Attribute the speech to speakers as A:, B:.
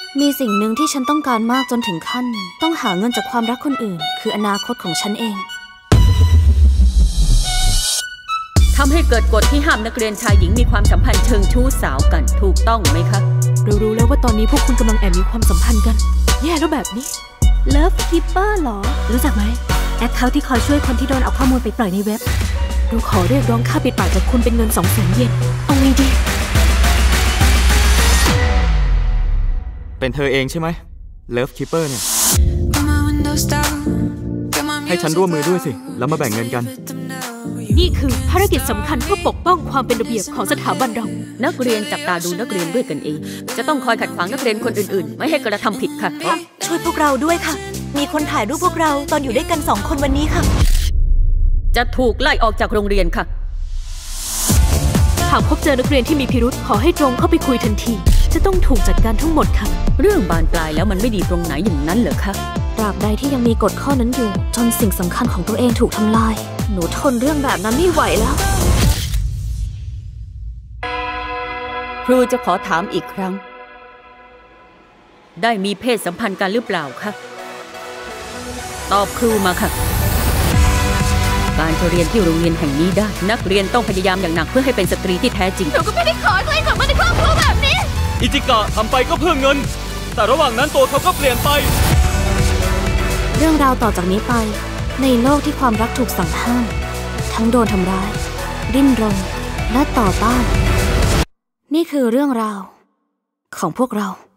A: มีสิ่งหนึ่งที่ฉันต้องการมากจนถึงขั้นต้องหาเงินจากความรักคนอื่นคืออนาคตของฉันเอง
B: ทำให้เกิดกฎที่ห้ามนักเรียนชายหญิงมีความสัมพันธ์เชิงชู้สาวกันถูกต้องไหมคะ
C: เรารู้แล้วว่าตอนนี้พวกคุณกำลังแอบมีความสัมพันธ์กันแย่แล้วแบบนี้
A: Love Keeper หรอ
C: รู้จักไหมแอคเคาท์ที่คอยช่วยคนที่โดนเอาข้อมูลไปปล่อยในเว็บเราขอเรียกร้องค่าปิดปากจากคุณเป็นเงิน200,000 เยนเอาไงดี
D: เป็นเธอเองใช่ไหม Love Keeper เนี่ยให้ฉันร่วมมือด้วยสิแล้วมาแบ่งเงินกัน
C: นี่คือภารกิจสำคัญเพื่อปกป้องความเป็นระเบียบของสถาบันเรา
B: นักเรียนจับตาดูนักเรียนด้วยกันเองจะต้องคอยขัดขวางนักเรียนคนอื่นๆไม่ให้กระทำผิดค่ะ
A: ช่วยพวกเราด้วยค่ะมีคนถ่ายรูปพวกเราตอนอยู่ด้วยกัน2 คนวันนี้ค่ะ
B: จะถูกไล่ออกจากโรงเรียนค่ะ
C: หากพบเจอนักเรียนที่มีพิรุธขอให้ตรงเข้าไปคุยทันทีจะต้องถูกจัดการทั้งหมดค่ะ
B: เรื่องบานปลายแล้วมันไม่ดีตรงไหนอย่างนั้นเหรอคะ
A: ตราบใดที่ยังมีกฎข้อนั้นอยู่จนสิ่งสำคัญของตัวเองถูกทำลายหนูทนเรื่องแบบนั้นไม่ไหวแล้ว
B: ครูจะขอถามอีกครั้งได้มีเพศสัมพันธ์กันหรือเปล่าคะตอบครูมาค่ะการจะเรียนที่โรงเรียนแห่งนี้ได้นักเรียนต้องพยายามอย่างหนักเพื่อให้เป็นสตรีที่แท้จริง
A: เราก็ไม่ได้ขอใครกลับมาในครอบครัวแบบนี้
D: อิจิกะทำไปก็เพื่อเงินแต่ระหว่างนั้นตัวเขาก็เปลี่ยนไป
A: เรื่องราวต่อจากนี้ไปในโลกที่ความรักถูกสั่งห้ามทั้งโดนทำร้ายดิ้นรนและต่อต้านนี่คือเรื่องราวของพวกเรา